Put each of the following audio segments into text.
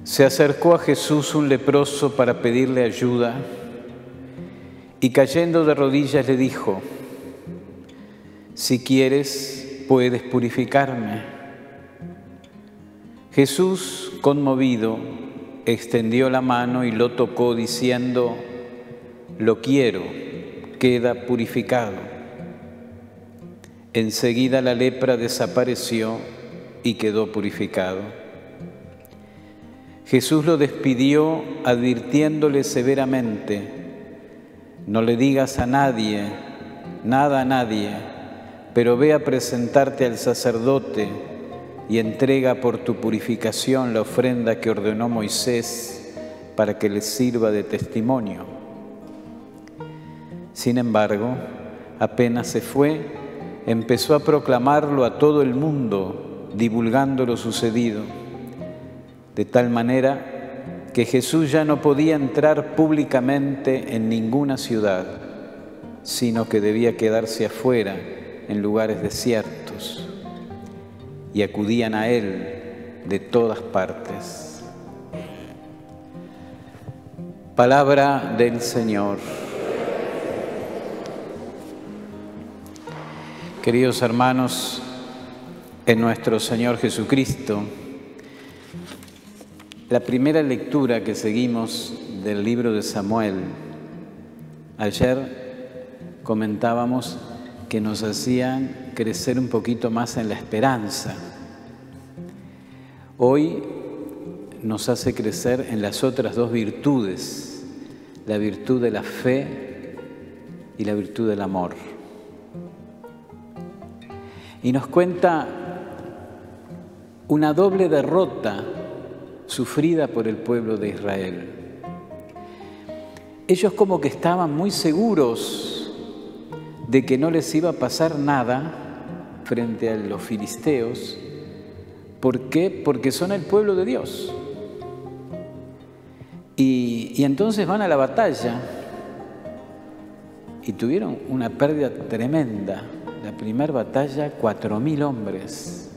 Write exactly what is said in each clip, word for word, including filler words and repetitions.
Se acercó a Jesús un leproso para pedirle ayuda y cayendo de rodillas le dijo: «Si quieres, puedes purificarme». Jesús, conmovido, extendió la mano y lo tocó diciendo: «Lo quiero, queda purificado». Enseguida la lepra desapareció y quedó purificado. Jesús lo despidió advirtiéndole severamente: «No le digas a nadie, nada a nadie, pero ve a presentarte al sacerdote y entrega por tu purificación la ofrenda que ordenó Moisés para que les sirva de testimonio». Sin embargo, apenas se fue, empezó a proclamarlo a todo el mundo, divulgando lo sucedido, de tal manera que Jesús ya no podía entrar públicamente en ninguna ciudad, sino que debía quedarse afuera en lugares desiertos, y acudían a Él de todas partes. Palabra del Señor. Queridos hermanos, en nuestro Señor Jesucristo, la primera lectura que seguimos del libro de Samuel, ayer comentábamos que nos hacían crecer un poquito más en la esperanza. Hoy nos hace crecer en las otras dos virtudes, la virtud de la fe y la virtud del amor. Y nos cuenta una doble derrota sufrida por el pueblo de Israel. Ellos como que estaban muy seguros de que no les iba a pasar nada frente a los filisteos. ¿Por qué? Porque son el pueblo de Dios. Y, y entonces van a la batalla y tuvieron una pérdida tremenda. La primera batalla, cuatro mil hombres.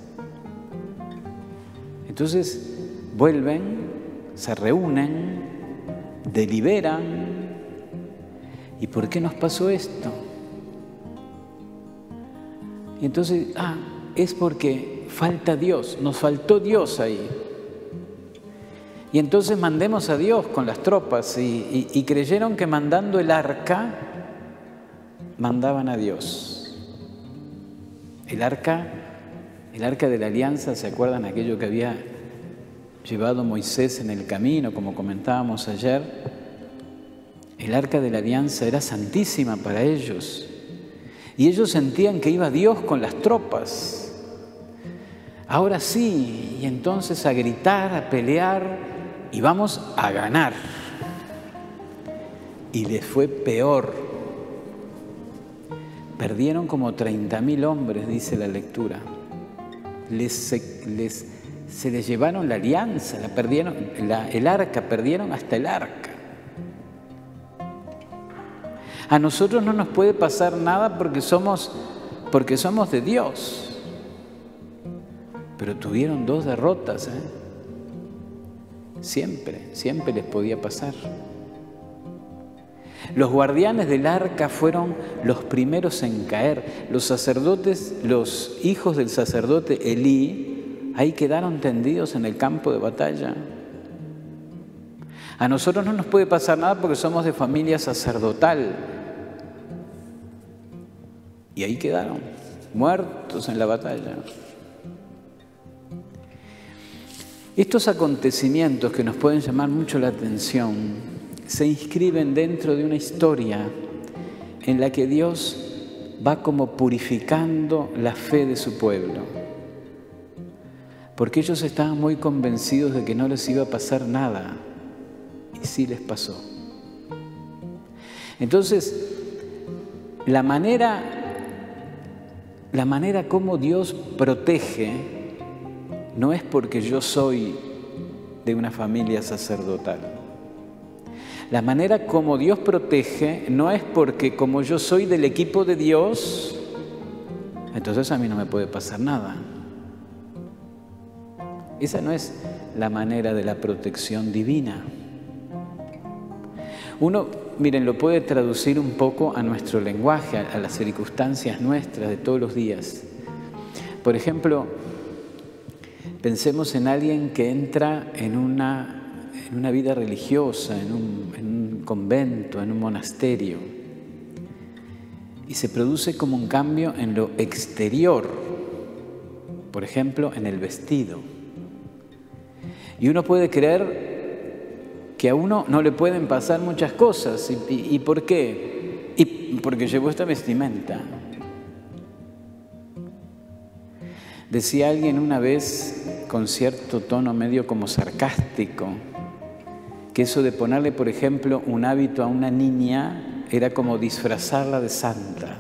Entonces vuelven, se reúnen, deliberan. ¿Y por qué nos pasó esto? Y entonces, ah, es porque falta Dios, nos faltó Dios ahí. Y entonces mandemos a Dios con las tropas y, y, y creyeron que mandando el arca, mandaban a Dios. El arca, el arca de la alianza, ¿se acuerdan aquello que había llevado Moisés en el camino, como comentábamos ayer? El arca de la alianza era santísima para ellos. Y ellos sentían que iba Dios con las tropas. Ahora sí, y entonces a gritar, a pelear, y vamos a ganar. Y les fue peor. Perdieron como treinta mil hombres, dice la lectura. Les, se, les, se les llevaron la alianza, la perdieron, la, el arca, perdieron hasta el arca. A nosotros no nos puede pasar nada porque somos, porque somos de Dios. Pero tuvieron dos derrotas, ¿eh? Siempre, siempre les podía pasar. Los guardianes del arca fueron los primeros en caer. Los sacerdotes, los hijos del sacerdote Elí, ahí quedaron tendidos en el campo de batalla. A nosotros no nos puede pasar nada porque somos de familia sacerdotal. Y ahí quedaron, muertos en la batalla. Estos acontecimientos que nos pueden llamar mucho la atención se inscriben dentro de una historia en la que Dios va como purificando la fe de su pueblo. Porque ellos estaban muy convencidos de que no les iba a pasar nada, y sí les pasó. Entonces, la manera, la manera como Dios protege no es porque yo soy de una familia sacerdotal. La manera como Dios protege no es porque como yo soy del equipo de Dios, entonces a mí no me puede pasar nada. Esa no es la manera de la protección divina. Uno, miren, lo puede traducir un poco a nuestro lenguaje, a, a las circunstancias nuestras de todos los días. Por ejemplo, pensemos en alguien que entra en una, en una vida religiosa, en un, en un convento, en un monasterio, y se produce como un cambio en lo exterior, por ejemplo, en el vestido. Y uno puede creer que a uno no le pueden pasar muchas cosas. ¿Y, y, y por qué? Y porque llevó esta vestimenta. Decía alguien una vez, con cierto tono medio como sarcástico, que eso de ponerle, por ejemplo, un hábito a una niña era como disfrazarla de santa.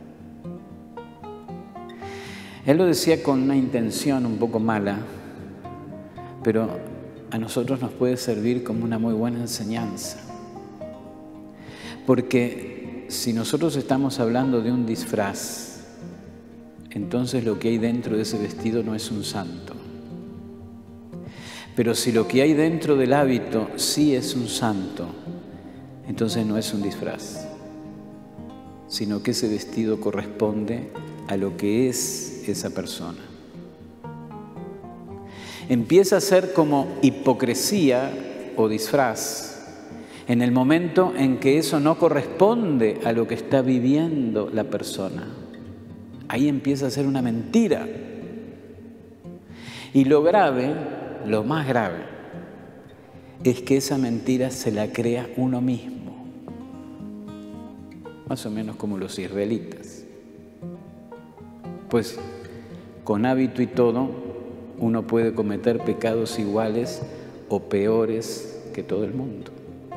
Él lo decía con una intención un poco mala, pero a nosotros nos puede servir como una muy buena enseñanza. Porque si nosotros estamos hablando de un disfraz, entonces lo que hay dentro de ese vestido no es un santo. Pero si lo que hay dentro del hábito sí es un santo, entonces no es un disfraz, sino que ese vestido corresponde a lo que es esa persona. Empieza a ser como hipocresía o disfraz en el momento en que eso no corresponde a lo que está viviendo la persona. Ahí empieza a ser una mentira. Y lo grave, lo más grave, es que esa mentira se la crea uno mismo. Más o menos como los israelitas. Pues con hábito y todo, uno puede cometer pecados iguales o peores que todo el mundo.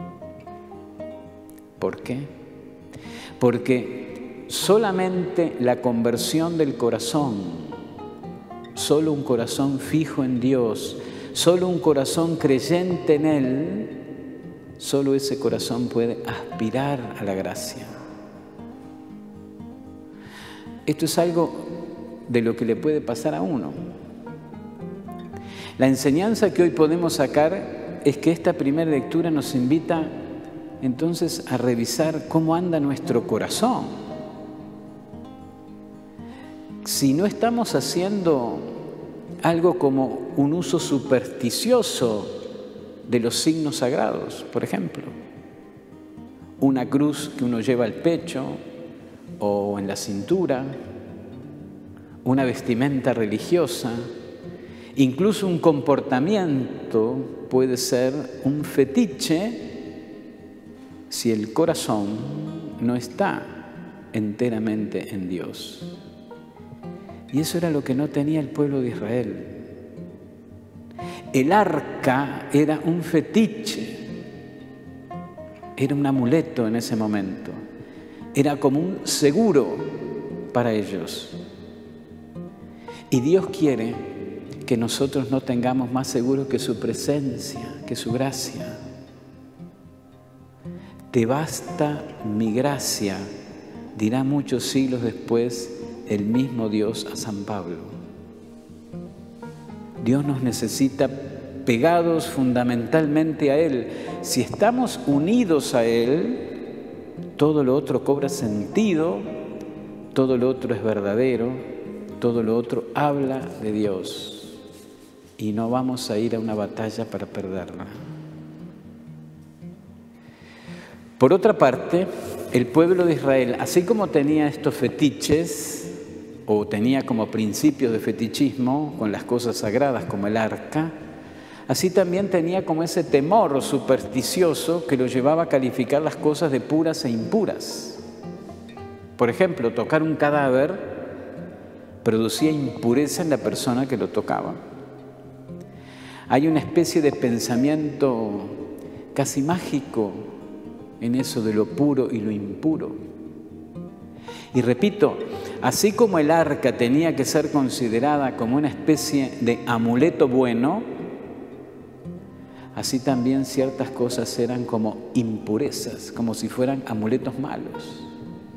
¿Por qué? Porque solamente la conversión del corazón, solo un corazón fijo en Dios, solo un corazón creyente en Él, solo ese corazón puede aspirar a la gracia. Esto es algo de lo que le puede pasar a uno. La enseñanza que hoy podemos sacar es que esta primera lectura nos invita entonces a revisar cómo anda nuestro corazón. Si no estamos haciendo algo como un uso supersticioso de los signos sagrados, por ejemplo, una cruz que uno lleva al pecho o en la cintura, una vestimenta religiosa, incluso un comportamiento puede ser un fetiche si el corazón no está enteramente en Dios. Y eso era lo que no tenía el pueblo de Israel. El arca era un fetiche, era un amuleto en ese momento, era como un seguro para ellos. Y Dios quiere que nosotros no tengamos más seguro que su presencia, que su gracia. Te basta mi gracia, dirá muchos siglos después el mismo Dios a San Pablo. Dios nos necesita pegados fundamentalmente a Él. Si estamos unidos a Él, todo lo otro cobra sentido, todo lo otro es verdadero, todo lo otro habla de Dios. Y no vamos a ir a una batalla para perderla. Por otra parte, el pueblo de Israel, así como tenía estos fetiches, o tenía como principios de fetichismo con las cosas sagradas como el arca, así también tenía como ese temor supersticioso que lo llevaba a calificar las cosas de puras e impuras. Por ejemplo, tocar un cadáver producía impureza en la persona que lo tocaba. Hay una especie de pensamiento casi mágico en eso de lo puro y lo impuro. Y repito, así como el arca tenía que ser considerada como una especie de amuleto bueno, así también ciertas cosas eran como impurezas, como si fueran amuletos malos.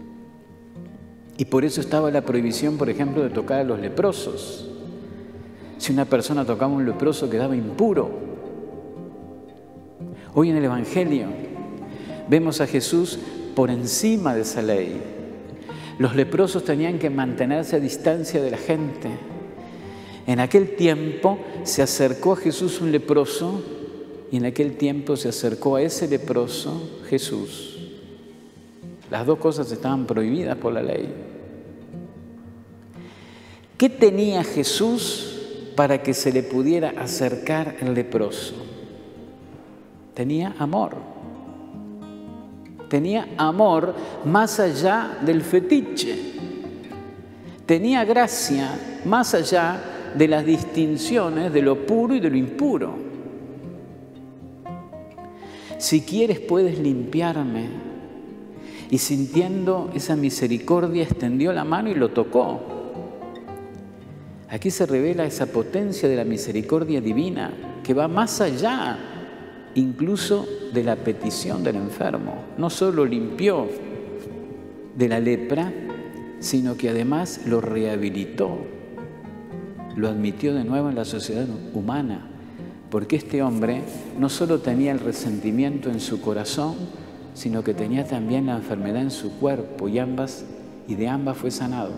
Y por eso estaba la prohibición, por ejemplo, de tocar a los leprosos. Si una persona tocaba a un leproso quedaba impuro. Hoy en el Evangelio vemos a Jesús por encima de esa ley. Los leprosos tenían que mantenerse a distancia de la gente. En aquel tiempo se acercó a Jesús un leproso y en aquel tiempo se acercó a ese leproso Jesús. Las dos cosas estaban prohibidas por la ley. ¿Qué tenía Jesús para que se le pudiera acercar el leproso? Tenía amor. Tenía amor más allá del fetiche. Tenía gracia más allá de las distinciones de lo puro y de lo impuro. Si quieres puedes limpiarme. Y sintiendo esa misericordia extendió la mano y lo tocó. Aquí se revela esa potencia de la misericordia divina que va más allá incluso de la petición del enfermo. No solo limpió de la lepra, sino que además lo rehabilitó, lo admitió de nuevo en la sociedad humana, porque este hombre no solo tenía el resentimiento en su corazón, sino que tenía también la enfermedad en su cuerpo y, ambas, y de ambas fue sanado.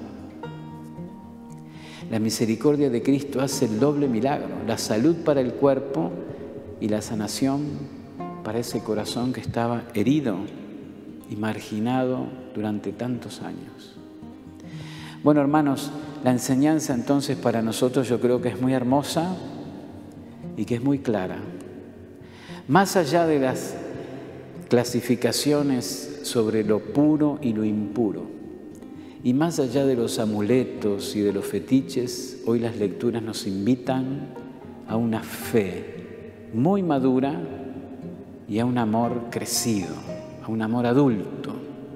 La misericordia de Cristo hace el doble milagro, la salud para el cuerpo y la sanación para ese corazón que estaba herido y marginado durante tantos años. Bueno, hermanos, la enseñanza entonces para nosotros yo creo que es muy hermosa y que es muy clara. Más allá de las clasificaciones sobre lo puro y lo impuro, y más allá de los amuletos y de los fetiches, hoy las lecturas nos invitan a una fe muy madura y a un amor crecido, a un amor adulto.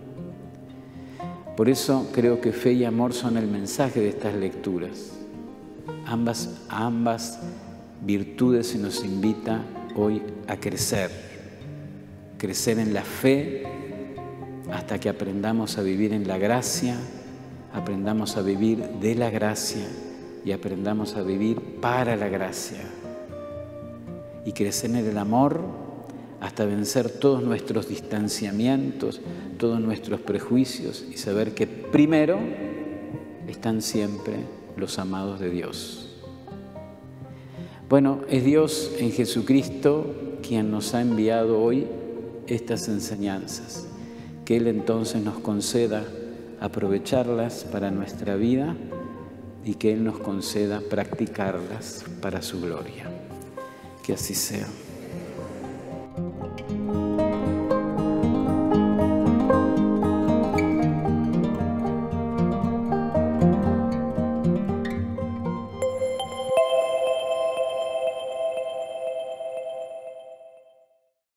Por eso creo que fe y amor son el mensaje de estas lecturas. Ambas, a ambas virtudes se nos invita hoy a crecer, crecer en la fe hasta que aprendamos a vivir en la gracia, aprendamos a vivir de la gracia y aprendamos a vivir para la gracia. Y crecer en el amor hasta vencer todos nuestros distanciamientos, todos nuestros prejuicios y saber que primero están siempre los amados de Dios. Bueno, es Dios en Jesucristo quien nos ha enviado hoy estas enseñanzas. Que Él entonces nos conceda aprovecharlas para nuestra vida y que Él nos conceda practicarlas para su gloria. Que así sea.